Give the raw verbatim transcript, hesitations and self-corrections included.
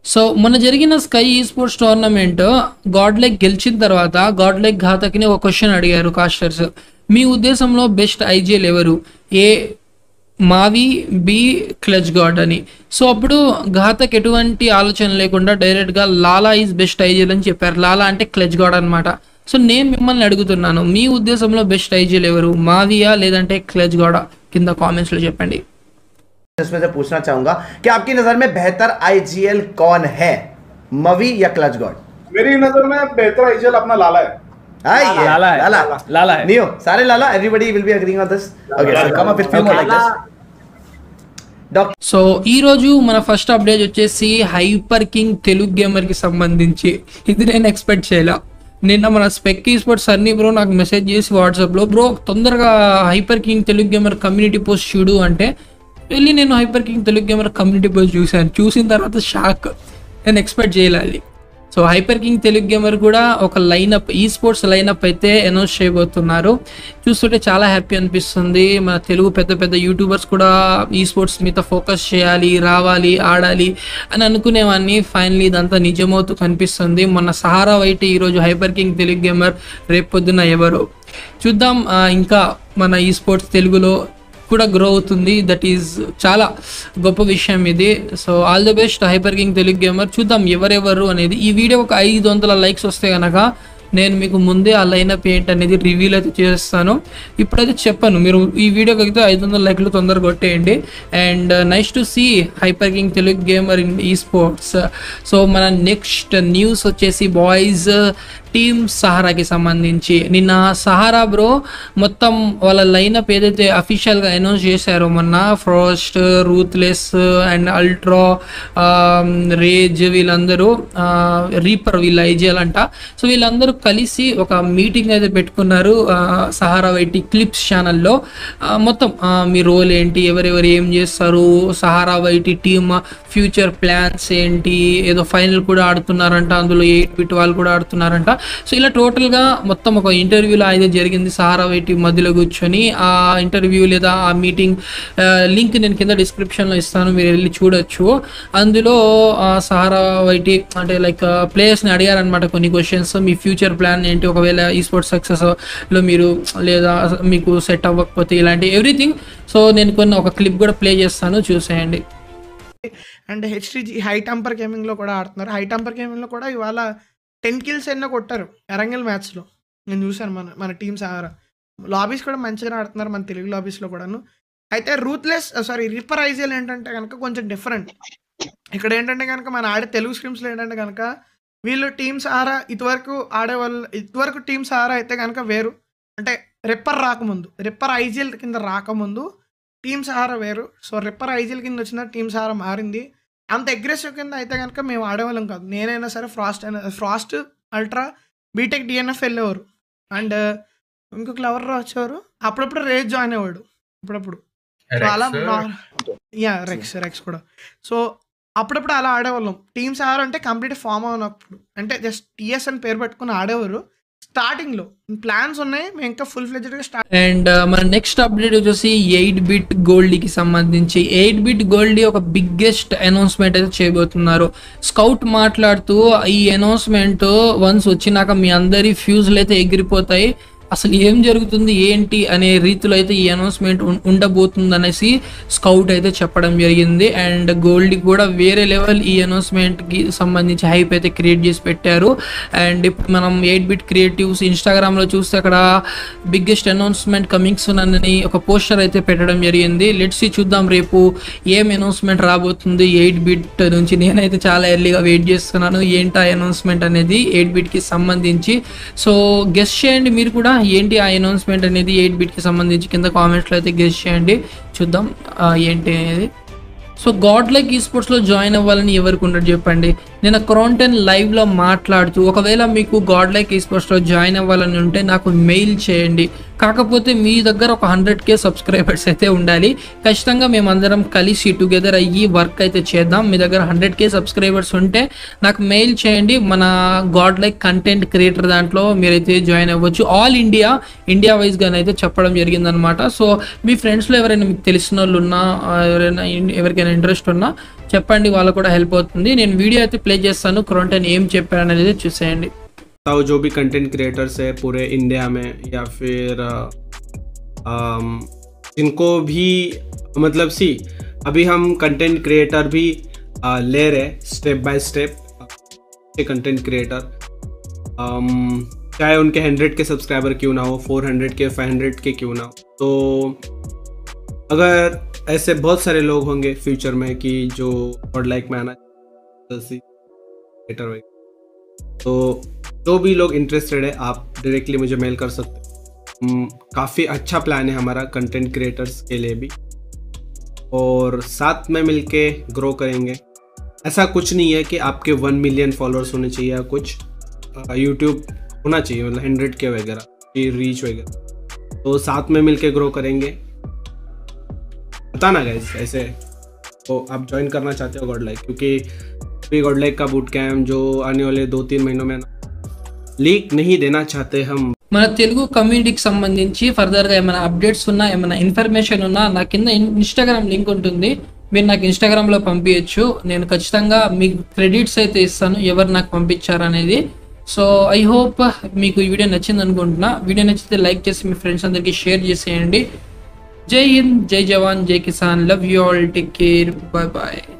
So మొన్న జరిగిన sky ఈ స్పోర్ట్స్ టోర్నమెంట్ గాడ్ లైక్ గెలిచిన తర్వాత గాడ్ లైక్ ఘాతక్ని ఒక క్వశ్చన్ అడిగారు కాస్టర్స్. మీ ఉద్దేశంలో బెస్ట్ ఐజీఎల్ ఎవరు? ఏ మావి, బి క్లచ్ గాడ్ అని. సో అప్పుడు ఘాతక్ ఎటువంటి ఆలోచన లేకుండా డైరెక్ట్గా లాలా ఈజ్ బెస్ట్ ఐజీఎల్ అని చెప్పారు. లాలా అంటే క్లచ్ గాడ్ అనమాట. సో నేను మిమ్మల్ని అడుగుతున్నాను, మీ ఉద్దేశంలో బెస్ట్ ఐజీఎల్ ఎవరు? మావియా లేదంటే క్లచ్ గాడా? కింద కామెంట్స్లో చెప్పండి. इसमें से पूछना चाहूंगा कि आपकी नजर में बेहतर आईजीएल कौन है, मवी या क्लच गॉड? मेरी नजर में बेहतर आईजीएल अपना लाला है. Hi, yeah. लाला है, लाला लाला है. Neo, सारे लाला. Everybody will be agreeing on this. Okay, so come up with few more like this. Doctor. So ఈరోజు మన ఫస్ట్ అప్డేట్ వచ్చేసి హైపర్ కింగ్ తెలుగు గేమర్కి సంబంధించి. ఇది నేను ఎక్స్పెక్ట్ చేయలే. నిన్న మన spec esports Sunny bro నాకు మెసేజ్ చేసి వాట్సాప్లో, బ్రో తొందరగా Hyper King Telugu gamer community post చూడు అంటే వెళ్ళి నేను Hyper King Telugu gamer community post చూశాను. చూసిన తర్వాత షాక్. నేను ఎక్స్పెక్ట్ చేయాలి. So Hyper King Telugu gamer కూడా ఒక లైనప్, ఈ స్పోర్ట్స్ లైనప్ అయితే అనౌన్స్ చేయబోతున్నారు. చూస్తుంటే చాలా హ్యాపీ అనిపిస్తుంది. మన తెలుగు పెద్ద పెద్ద యూట్యూబర్స్ కూడా ఈ స్పోర్ట్స్ మీద ఫోకస్ చేయాలి, రావాలి, ఆడాలి అని అనుకునేవాడిని. ఫైనలీ ఇదంతా నిజమవుతూ కనిపిస్తుంది. మొన్న సహారా వైట్, ఈరోజు హైపర్ కింగ్ తెలుగు గేమర్, రేపు పొద్దున ఎవరు చూద్దాం. ఇంకా మన ఈ స్పోర్ట్స్ తెలుగులో కూడా గ్రో అవుతుంది. దట్ ఈజ్ చాలా గొప్ప విషయం ఇది. So all the best Hyper King Telugu gamer. చూద్దాం ఎవరెవరు అనేది. ఈ వీడియో ఒక ఐదు వందల లైక్స్ వస్తే కనుక నేను మీకు ముందే ఆ లైనప్ ఏంటి అనేది రివ్యూలు అయితే చేస్తాను. ఇప్పుడైతే చెప్పాను, మీరు ఈ వీడియోకి అయితే ఐదు వందల లైక్లు తొందరగా కొట్టేయండి. And nice to see Hyper King Telugu gamer in esports. So మన నెక్స్ట్ న్యూస్ వచ్చేసి బాయ్స్ టీమ్ సహారాకి సంబంధించి. నిన్న సహారా బ్రో మొత్తం వాళ్ళ లైనప్ ఏదైతే అఫీషియల్గా అనౌన్స్ చేశారో మొన్న, first, ruthless and ultra, rage, వీళ్ళందరూ రీపర్, వీళ్ళ ఐజిఎల్ అంట. సో వీళ్ళందరూ కలిసి ఒక మీటింగ్ అయితే పెట్టుకున్నారు సహారా వైటీ క్లిప్స్ ఛానల్లో. మొత్తం మీ రోల్ ఏంటి, ఎవరెవరు ఏం చేస్తారు, Sahara YT team future plans ఏంటి, ఏదో ఫైనల్ కూడా ఆడుతున్నారంట, అందులో ఎయిట్ బిట్ వాళ్ళు కూడా ఆడుతున్నారంట. సో ఇలా టోటల్గా మొత్తం ఒక ఇంటర్వ్యూలో అయితే జరిగింది సహారా వైటీ మధ్యలో కూర్చొని. ఆ ఇంటర్వ్యూ లేదా ఆ మీటింగ్ లింక్ నేను కింద డిస్క్రిప్షన్లో ఇస్తాను, మీరు వెళ్ళి చూడొచ్చు. అందులో సహారా వైటీ అంటే లైక్ ప్లేయర్స్ని అడిగారనమాట కొన్ని క్వశ్చన్స్. మీ ఫ్యూచర్ ప్లాన్ ఏంటి, ఒకవేళ ఈ స్పోర్ట్స్ సక్సెస్లో మీరు లేదా మీకు సెట్ అవ్వకపోతే, ఇలాంటి ఎవ్రీథింగ్. సో నేను కొన్ని ఒక క్లిప్ కూడా ప్లే చేస్తాను, చూసేయండి. అండ్ హెచ్టీజీ హై టెంపర్ గేమింగ్లో కూడా ఆడుతున్నారు. హై టెంపర్ గేమింగ్లో కూడా ఇవాళ టెన్ కిల్స్ ఎన్నో కొట్టారు ఎరంగల్ మ్యాచ్లో. నేను చూశాను మన మన టీమ్ సహారా. లాబీస్ కూడా మంచిగా ఆడుతున్నారు మన తెలుగు లాబీస్లో కూడాను. అయితే రూత్లెస్ సారీ రిపర్ ఐజిఎల్ ఏంటంటే కనుక కొంచెం డిఫరెంట్. ఇక్కడ ఏంటంటే కనుక మన ఆడే తెలుగు స్ట్రీమ్స్లో ఏంటంటే కనుక వీళ్ళు టీమ్ సహారా ఇదివరకు ఆడేవాళ్ళు, ఇదివరకు టీమ్ సహారా అయితే కనుక వేరు. అంటే రిప్పర్ రాకముందు, రిప్పర్ ఐజిఎల్ కింద రాకముందు టీమ్ సహారా వేరు. సో రిప్పర్ ఐజిఎల్ కింద వచ్చిన టీమ్ సహారా మారింది. అంత అగ్రెసివ్ కింద అయితే కనుక మేము ఆడేవాళ్ళం కాదు. నేనైనా సరే, ఫ్రాస్ట్ అయినా, ఫ్రాస్ట్, అల్ట్రా, బీటెక్, డిఎన్ఎఫ్ వెళ్ళేవారు. అండ్ ఇంకొకరు ఎవరు వచ్చేవారు, అప్పుడప్పుడు రేజ్ జాయిన్ అయ్యేవాడు అప్పుడప్పుడు. సో అలా యా రెక్స్ రెక్స్ కూడా. సో అప్పుడప్పుడు అలా ఆడేవాళ్ళం. టీమ్స్ ఆడారు అంటే కంప్లీట్ ఫామ్ అవునప్పుడు, అంటే జస్ట్ టీఎస్ అని పేరు పెట్టుకుని ఆడేవారు. స్టార్టింగ్ లో ప్లాన్స్ ఉన్నాయి, మేము ఇంకా ఫుల్ ఫ్లెడ్జ్డ్ గా స్టార్ట్. అండ్ మన నెక్స్ట్ అప్డేట్ వచ్చేసి ఎయిట్ బిట్ గోల్డీకి సంబంధించి. ఎయిట్ బిట్ గోల్డీ ఒక బిగ్గెస్ట్ అనౌన్స్మెంట్ అయితే చేయబోతున్నారు. స్కౌట్ మాట్లాడుతూ ఈ అనౌన్స్మెంట్ వన్స్ వచ్చినాక మీ అందరి ఫ్యూజ్లు అయితే ఎగిరిపోతాయి, అసలు ఏం జరుగుతుంది ఏంటి అనే రీతిలో అయితే ఈ అనౌన్స్మెంట్ ఉండబోతుంది అనేసి స్కౌట్ అయితే చెప్పడం జరిగింది. అండ్ గోల్డ్ కూడా వేరే లెవెల్ ఈ అనౌన్స్మెంట్కి సంబంధించి హైప్ అయితే క్రియేట్ చేసి పెట్టారు. అండ్ ఇప్పుడు మనం ఎయిట్ బిట్ క్రియేటివ్స్ ఇన్స్టాగ్రామ్లో చూస్తే అక్కడ బిగ్గెస్ట్ అనౌన్స్మెంట్ కమింగ్ సూన్ అని ఒక పోస్టర్ అయితే పెట్టడం జరిగింది. లెట్స్ సీ, చూద్దాం రేపు ఏం అనౌన్స్మెంట్ రాబోతుంది ఎయిట్ బిట్ నుంచి. నేనైతే చాలా ఎర్లీగా వెయిట్ చేస్తున్నాను ఏంటి ఆ అనౌన్స్మెంట్ అనేది ఎయిట్ బిట్కి సంబంధించి. సో గెస్ చేయండి మీరు కూడా ఏంటి ఆ అనౌన్స్మెంట్ అనేది ఎయిట్ బిట్కి సంబంధించి. కింద కామెంట్స్లో అయితే గెస్ చేయండి, చూద్దాం ఏంటి అనేది. సో గాడ్ లైక్ ఈ స్పోర్ట్స్లో జాయిన్ అవ్వాలని ఎవరికి ఉండదు చెప్పండి. నేను క్రోంటెన్ లైవ్లో మాట్లాడుతూ ఒకవేళ మీకు గాడ్ లైక్ ఈ స్పోర్ట్స్లో జాయిన్ అవ్వాలని ఉంటే నాకు మెయిల్ చేయండి. కాకపోతే మీ దగ్గర ఒక హండ్రెడ్ కే సబ్స్క్రైబర్స్ అయితే ఉండాలి. ఖచ్చితంగా మేమందరం కలిసి టుగెదర్ అయ్యి వర్క్ అయితే చేద్దాం. మీ దగ్గర హండ్రెడ్ కే సబ్స్క్రైబర్స్ ఉంటే నాకు మెయిల్ చేయండి. మన గాడ్ లైక్ కంటెంట్ క్రియేటర్ దాంట్లో మీరైతే జాయిన్ అవ్వచ్చు. ఆల్ ఇండియా ఇండియా వైజ్గానైతే చెప్పడం జరిగిందనమాట. సో మీ ఫ్రెండ్స్లో ఎవరైనా మీకు తెలిసిన వాళ్ళు ఉన్నా, ఎవరైనా ఎవరికైనా ఇంట్రెస్ట్ ఉన్నా చెప్పండి, వాళ్ళకు కూడా హెల్ప్ అవుతుంది. నేను వీడియో అయితే ప్లే చేస్తాను. క్వారంటైన్ ఏం చెప్పారనేది చూసేయండి. बताओ जो भी कंटेंट क्रिएटर्स है पूरे इंडिया में या फिर जिनको भी मतलब सी अभी हम कंटेंट क्रिएटर भी आ, ले रहे step by step content creator, चाहे उनके हंड्रेड के सब्सक्राइबर क्यों ना हो, फोर हंड्रेड के फाइव हंड्रेड के क्यों ना हो. तो अगर ऐसे बहुत सारे लोग होंगे फ्यूचर में कि जो गॉड लाइक में आना क्रिएटर वगैरह, तो जो भी लोग इंटरेस्टेड है आप डायरेक्टली मुझे मेल कर सकते हैं. काफ़ी अच्छा प्लान है हमारा कंटेंट क्रिएटर्स के लिए भी, और साथ में मिलके ग्रो करेंगे. ऐसा कुछ नहीं है कि आपके वन मिलियन फॉलोअर्स होने चाहिए या कुछ, यूट्यूब होना चाहिए मतलब हंड्रेड के वगैरह की रीच वगैरह. तो साथ में मिलके ग्रो करेंगे. बताना गाइस ऐसे तो आप ज्वाइन करना चाहते हो गॉड लाइक, क्योंकि अभी गॉड लाइक का बूट कैम्प जो आने वाले दो तीन महीनों में లీక్ नहीं देना चाहते हम. మన తెలుగు కమ్యూనిటీకి సంబంధించి ఫర్దర్గా ఏమైనా అప్డేట్స్ ఉన్నా, ఏమైనా ఇన్ఫర్మేషన్ ఉన్నా నా కింద ఇన్స్టాగ్రామ్ లింక్ ఉంటుంది, మీరు నాకు ఇన్స్టాగ్రామ్లో పంపించచ్చు. నేను ఖచ్చితంగా మీకు క్రెడిట్స్ అయితే ఇస్తాను ఎవరు నాకు పంపించారనేది. సో ఐ హోప్ మీకు ఈ వీడియో నచ్చింది అనుకుంటున్నా. వీడియో నచ్చితే లైక్ చేసి మీ ఫ్రెండ్స్ అందరికీ షేర్ చేసేయండి. జై హింద్, జై జవాన్, జై కిసాన్, love you all, take care, bye bye.